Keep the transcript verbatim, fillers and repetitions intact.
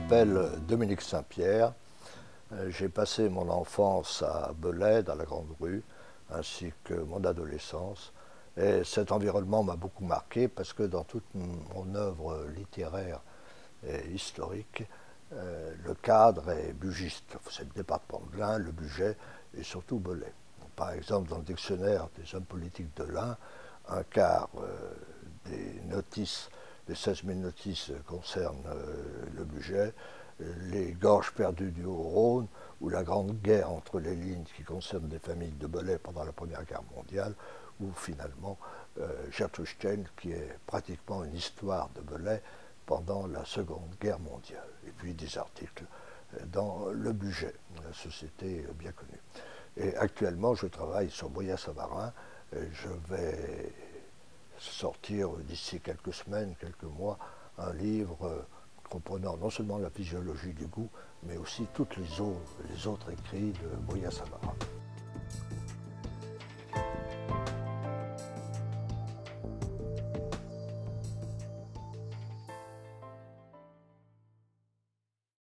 m'appelle Dominique Saint-Pierre. J'ai passé mon enfance à Belay, dans la Grande Rue, ainsi que mon adolescence. Et cet environnement m'a beaucoup marqué parce que dans toute mon œuvre littéraire et historique, euh, le cadre est bugiste. C'est le département de l'Ain, le Bugey et surtout Belay. Par exemple, dans le dictionnaire des hommes politiques de l'Ain, un quart euh, des notices, les seize mille notices concernent euh, le Bugey, les gorges perdues du Haut-Rhône, ou la grande guerre entre les lignes qui concernent des familles de Belay pendant la Première Guerre mondiale, ou finalement euh, Gertrude qui est pratiquement une histoire de Belay pendant la Seconde Guerre mondiale. Et puis des articles dans le Bugey, la société bien connue. Et actuellement, je travaille sur Boyat-Savarin. Je vais sortir d'ici quelques semaines, quelques mois, un livre comprenant non seulement la physiologie du goût, mais aussi tous les autres, les autres écrits de Boyat-Savarin.